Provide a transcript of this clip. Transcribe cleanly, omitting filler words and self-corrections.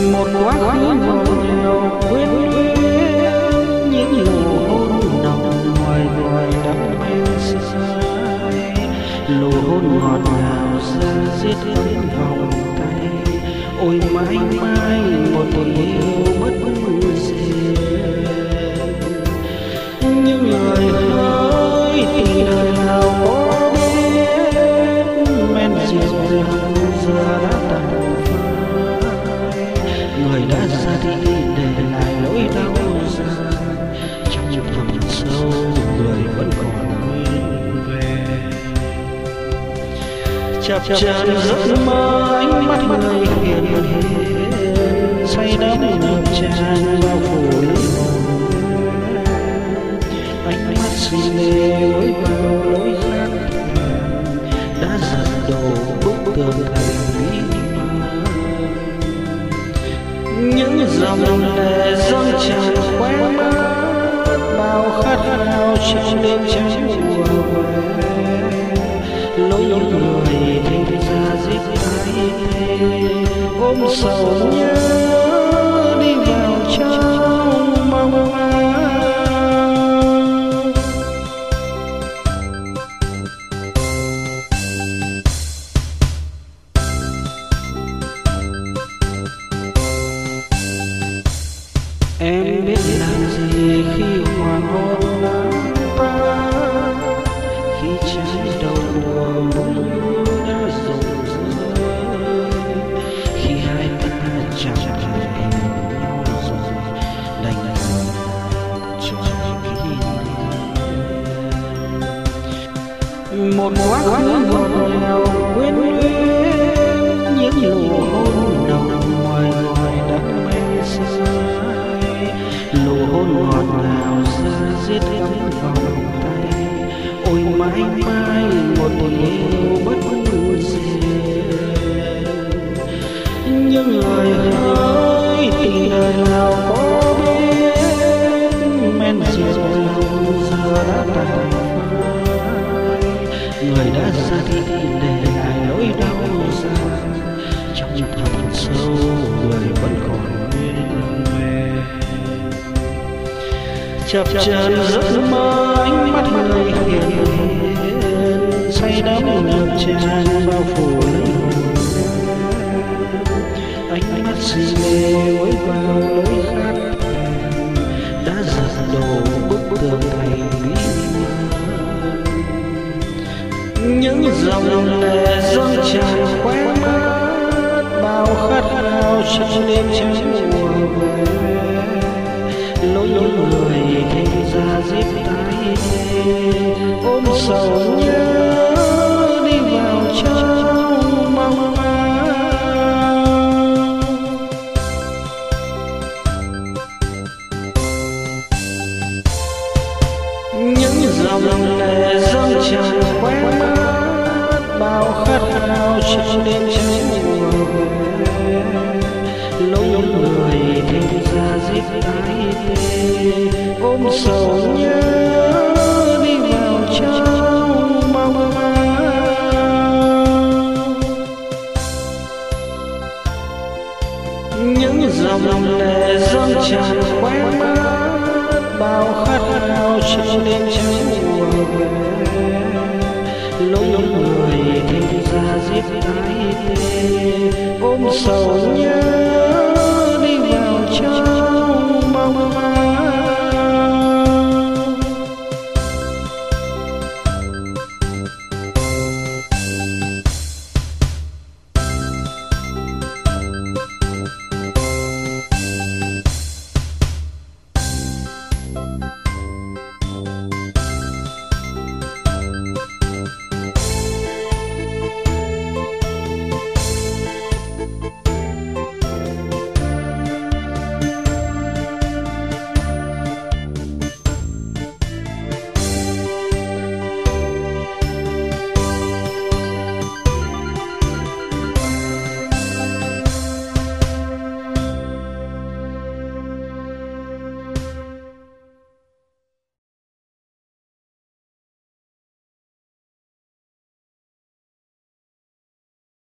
một quá khứ ngọt ngào quyến luyến, những nụ hôn nồng ngoài ngoài đắm men say, nụ hôn ngọt ngào ra giết ấm vòng tay. Ôi mãi mãi một tình yêu bất diệt, những lời hỡi tình đời nào có biết, men rượu lòng giờ đã tàn phai. Người đã ra đi để lại nỗi đau dài, trong thẳm sâu người vẫn còn nguyên về. Chập chờn giấc mơ ánh mắt người hiền hiền, say đắm ngập tràn bao phủ linh hồn. Ánh mắt si mê lối vào lối khác thường, đã giật đổ bức tường thành bí mật. Những dòng lệ dâng tràn khóe mắt, bao khát khao trong đêm trắng mùa về. Lối người thì ra giết tay ôm sầu nhớ đi vào trong mong manh. Em biết làm gì khi hoàng hôn nắng tan, khi trái đầu mùa đã rụng rơi, khi hai ta chẳng thể hiểu nhau rồi, đành ngồi chờ kỷ niệm. Một quá khứ ngọt ngào quyến luyến, những nụ hôn nồng ngoài ngoài đắm men say, nụ hôn ngọt ngào ra giết ấm vòng tay. Ôi mãi mãi một tình yêu bất diệt, những lời hỡi tình đời nào có biết, men rượu lòng giờ đã tàn phai. Người đã ra đi để lại nỗi đau dài, trong thẳm sâu người vẫn còn nguyên về. Chập chờn giấc mơ ánh mắt người hiền hiền, say đắm ngập tràn bao phủ linh hồn. Ánh mắt si mê lối vào lối khác thường, đã giật đổ bức tường thành bí mật. Những dòng lệ dâng tràn khóe mắt, bao khát khao trong đêm trắng mùa về. Lối người thì ra giết tay ôm sầu nhớ đi vào trong mong manh. Những dòng lệ dâng tràn khóe mắt, bao khát khao trong đêm trắng mùa về. Lối người thì ra giết tay ôm sầu nhớ đi vào trong mong manh. Những dòng lệ dâng tràn khóe mắt, bao khát khao trong đêm trắng mùa về. Lối người thì ra giết tay ôm sầu nhớ